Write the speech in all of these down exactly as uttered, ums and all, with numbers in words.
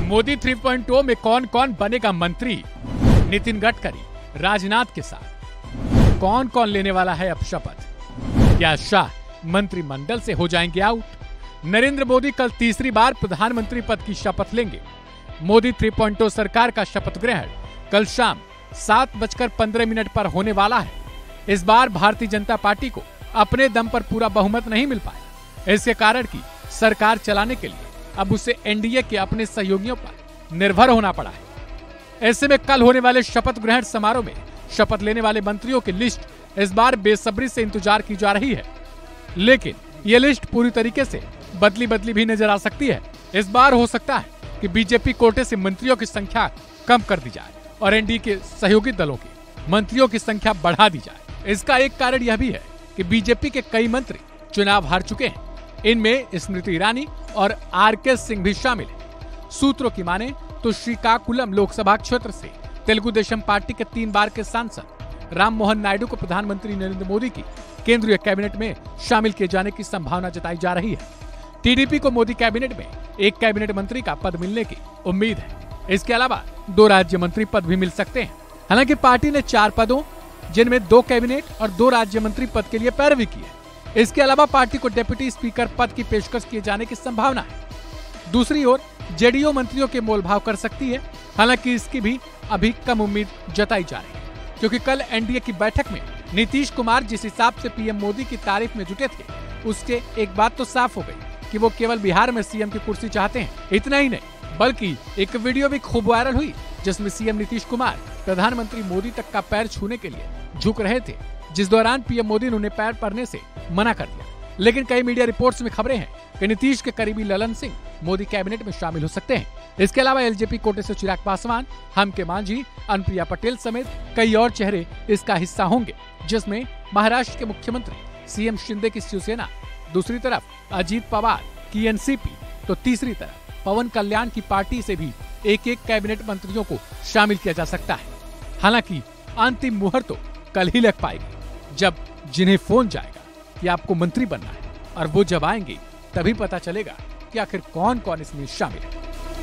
Modi three point ओ में कौन कौन बनेगा मंत्री? नितिन गडकरी राजनाथ के साथ। कौन कौन लेने वाला है अब शपथ? क्या शाह मंत्रिमंडल से हो जाएंगे आउट? नरेंद्र मोदी कल तीसरी बार प्रधानमंत्री पद की शपथ लेंगे। मोदी थ्री पॉइंट ओ सरकार का शपथ ग्रहण कल शाम सात बजकर पंद्रह मिनट पर होने वाला है। इस बार भारतीय जनता पार्टी को अपने दम पर पूरा बहुमत नहीं मिल पाया। इसके कारण की सरकार चलाने के लिए अब उसे एनडीए के अपने सहयोगियों पर निर्भर होना पड़ा है। ऐसे में कल होने वाले शपथ ग्रहण समारोह में शपथ लेने वाले मंत्रियों की लिस्ट इस बार बेसब्री से इंतजार की जा रही है, लेकिन ये लिस्ट पूरी तरीके से बदली बदली भी नजर आ सकती है। इस बार हो सकता है कि बीजेपी कोटे से मंत्रियों की संख्या कम कर दी जाए और एनडीए के सहयोगी दलों के मंत्रियों की संख्या बढ़ा दी जाए। इसका एक कारण यह भी है कि बीजेपी के कई मंत्री चुनाव हार चुके हैं। इनमें स्मृति ईरानी और आर के सिंह भी शामिल हैं। सूत्रों की माने तो श्रीकाकुलम लोकसभा क्षेत्र से तेलुगु देशम पार्टी के तीन बार के सांसद राम मोहन नायडू को प्रधानमंत्री नरेंद्र मोदी की केंद्रीय कैबिनेट में शामिल किए जाने की संभावना जताई जा रही है। टीडीपी को मोदी कैबिनेट में एक कैबिनेट मंत्री का पद मिलने की उम्मीद है। इसके अलावा दो राज्य मंत्री पद भी मिल सकते हैं। हालांकि पार्टी ने चार पदों, जिनमें दो कैबिनेट और दो राज्य मंत्री पद के लिए पैरवी की है। इसके अलावा पार्टी को डिप्टी स्पीकर पद की पेशकश किए जाने की संभावना है। दूसरी ओर जेडीयू मंत्रियों के मोलभाव कर सकती है। हालांकि इसकी भी अभी कम उम्मीद जताई जा रही है, क्योंकि कल एनडीए की बैठक में नीतीश कुमार जिस हिसाब से पीएम मोदी की तारीफ में जुटे थे, उससे एक बात तो साफ हो गई कि वो केवल बिहार में सीएम की कुर्सी चाहते हैं। इतना ही नहीं, बल्कि एक वीडियो भी खूब वायरल हुई जिसमें सीएम नीतीश कुमार प्रधानमंत्री मोदी तक का पैर छूने के लिए झुक रहे थे, जिस दौरान पीएम मोदी ने उन्हें पैर पड़ने से मना कर दिया। लेकिन कई मीडिया रिपोर्ट्स में खबरें हैं कि नीतीश के करीबी ललन सिंह मोदी कैबिनेट में शामिल हो सकते हैं। इसके अलावा एलजेपी कोटे से चिराग पासवान, हमके मांझी, अनुप्रिया पटेल समेत कई और चेहरे इसका हिस्सा होंगे, जिसमें महाराष्ट्र के मुख्यमंत्री सीएम शिंदे की शिवसेना, दूसरी तरफ अजीत पवार की एनसीपी, तो तीसरी तरफ पवन कल्याण की पार्टी से भी एक एक कैबिनेट मंत्रियों को शामिल किया जा सकता है। हालांकि अंतिम मुहर तो कल ही लग पाएगी, जब जिन्हें फोन जाएगा कि आपको मंत्री बनना है, और वो जब आएंगे तभी पता चलेगा कि आखिर कौन कौन इसमें शामिल है।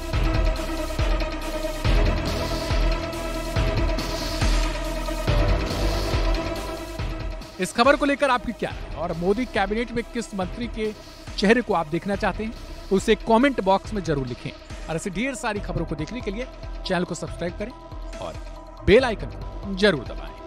इस खबर को लेकर आपकी क्या है, और मोदी कैबिनेट में किस मंत्री के चेहरे को आप देखना चाहते हैं, उसे कमेंट बॉक्स में जरूर लिखें। और ऐसे ढेर सारी खबरों को देखने के लिए चैनल को सब्सक्राइब करें और बेल आइकन को जरूर दबाएं।